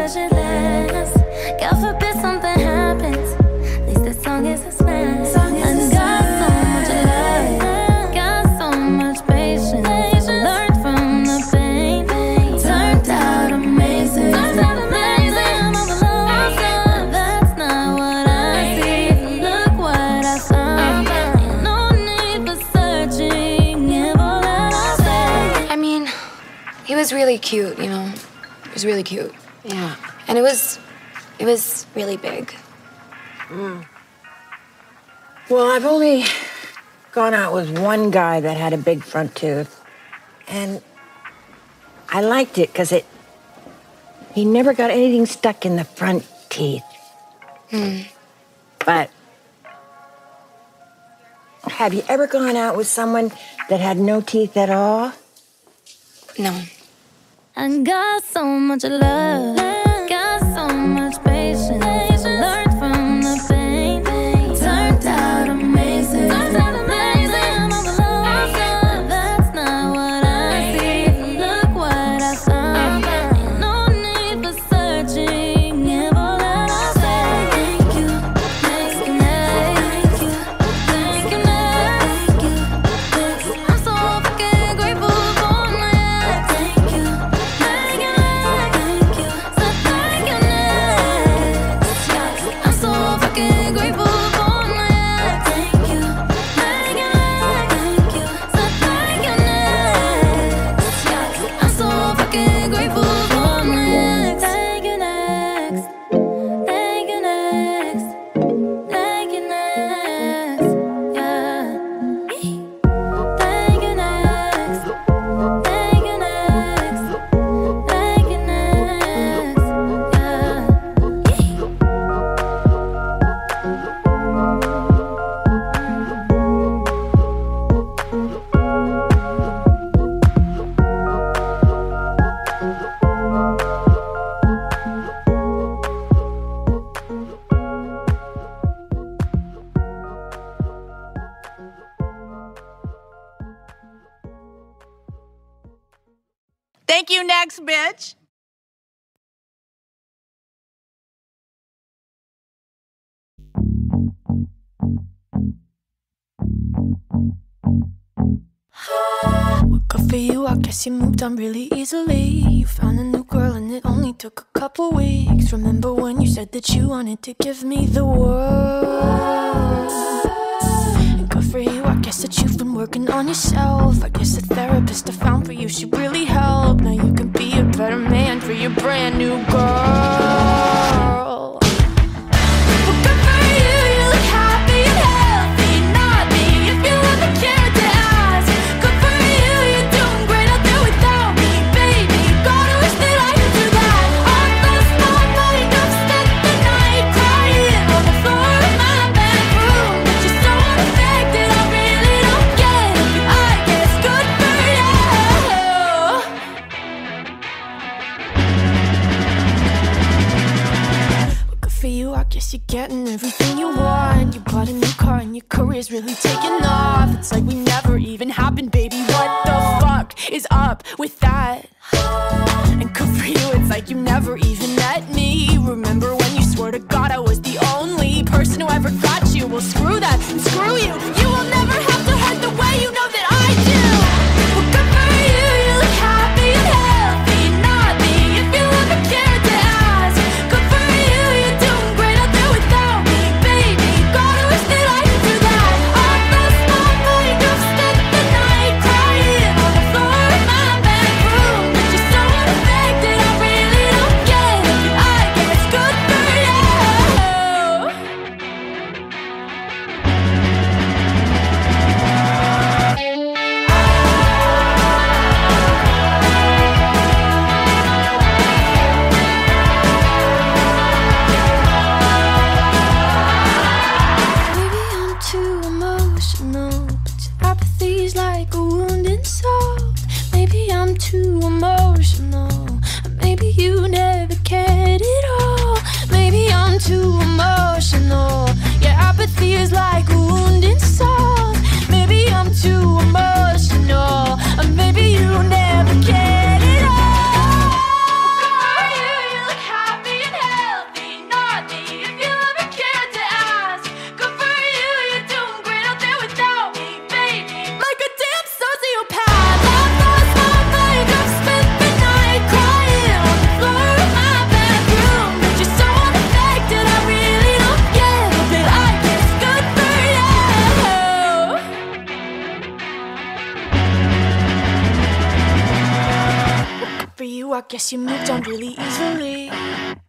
that shit lasts. God forbid something happens. At least this song is a smash. And got so much love, got so much patience. Learned from the pain, turned out amazing. Turned out amazing. But that's not what I see. Look what I found. Ain't no need for searching. Give all that I say. I mean, he was really cute, you know. He was really cute. Yeah. And it was really big. Well, I've only gone out with one guy that had a big front tooth. And I liked it because he never got anything stuck in the front teeth. But have you ever gone out with someone that had no teeth at all? No. I got so much love, got so much patience. Learned from the pain, turned out amazing. Turned out amazing. But that's not what I see. Look what I found. Ain't no need for searching. Give all that I say. Thank you, thank you, thank you, thank you, thank you. I'm so fucking grateful for my thank you. Thank you, thank you, so thank you next. I'm so fucking grateful for my thank you. Thank you, thank you, so thank you next. I'm so fucking grateful for my thank you next. Thank you next. Thank you next. Yeah. Thank you next. Thank you next. Thank you next. Thank you, next, bitch. Well, good for you, I guess you moved on really easily. You found a new girl and it only took a couple weeks. Remember when you said that you wanted to give me the world? And good for you, I guess that you've been working on yourself. I guess the therapist I found for you should really help. Now you can be a better man for your brand new girl. Well, good for you, you look happy and healthy. Not me, if you ever cared to ask. Good for you, you're doing great out there without me, baby. Gotta wish that I could do that. I lost my mind, I've spent the night crying on the floor of my bedroom. But you're so unaffected, I really don't get it. I guess good for you. Well, good for you, I guess you're getting everything you want. You bought a new car and your career's really taking off. It's like we never even happened, baby. What the fuck is up with that? And good for you, it's like you never even met me. Remember when you swore to God I was the only person who ever got you? Well, screw that and screw you. You will never have to hurt the way you know that I do. Well, good for you, you look happy and healthy. Not me, if you ever cared to ask. Good for you, you're doing great out there without me, baby. Gotta wish that I could do that. I lost my mind, I've spent the night crying on the floor of my bedroom. But you're so unaffected, I really don't get it. I guess good for you. Maybe I'm too emotional, but your apathy's like a wounded soul. Maybe I'm too emotional, and maybe you never cared at all. Maybe I'm too emotional, your apathy is like a wounded soul. Maybe I'm too emotional, and maybe you never cared at all. You look happy. you, I guess you moved on really easily.